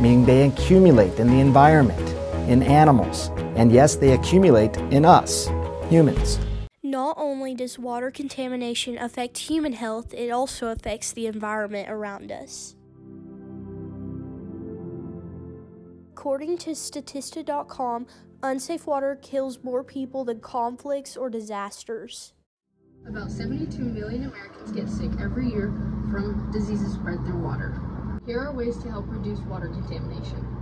meaning they accumulate in the environment, in animals, and yes, they accumulate in us, humans. Not only does water contamination affect human health, it also affects the environment around us. According to Statista.com, unsafe water kills more people than conflicts or disasters. About 72 million Americans get sick every year from diseases spread through water. Here are ways to help reduce water contamination.